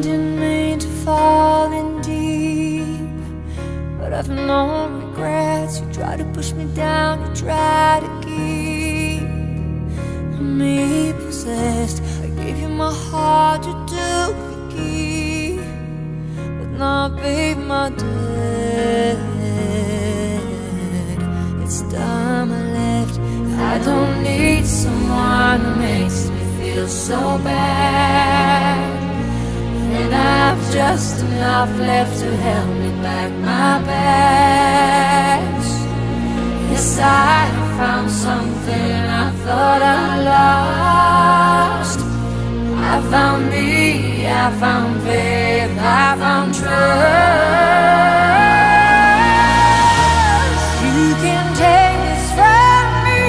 didn't mean to fall in deep, but I've no regrets. You try to push me down, you try to keep me possessed. I gave you my heart, you took the key, but now, babe, my dead. It's time I left. I don't need someone who makes me feel so bad, and I've just enough left to help me pack my bags. Yes, I found something I thought I lost. I found me, I found faith, I found trust. You can take this from me.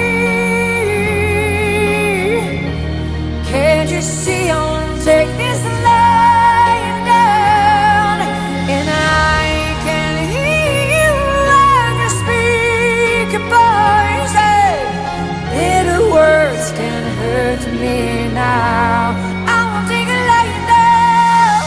Can't you see I won't take this lying down? And I can hear you when you speak your poison. Bitter words can hurt me now. I won't take it lying down.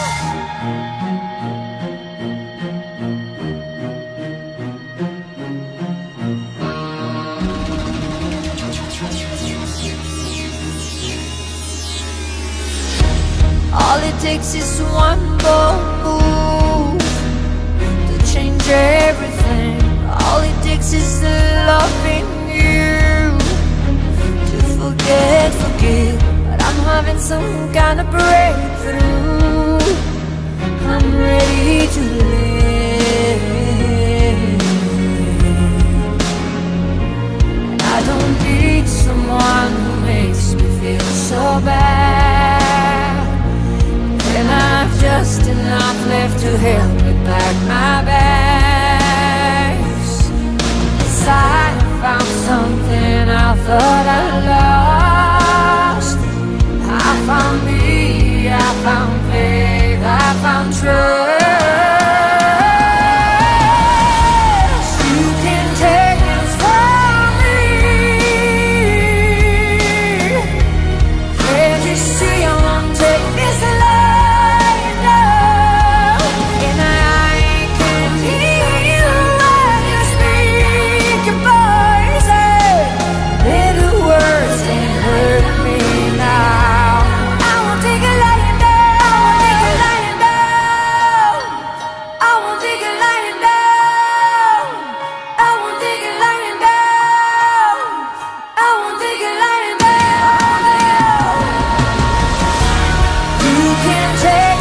All it takes is one bold move to change everything. All it takes is loving you to forgive. But I'm having some kind of breakthrough. I'm ready to live. And I don't need someone who makes me feel so bad, and I've just enough left to help me pack my bags. Yes, I found something I thought I lost. I found me, I found faith, I found trust. You can take this from me. Can't you see I won't take this lying down? And I can hear you when you speak your poison. Bitter words can hurt me now. I won't take it lying down. I won't take it lying down. I won't take it lying down. I won't take it lying down. I won't take it lying down. You can't take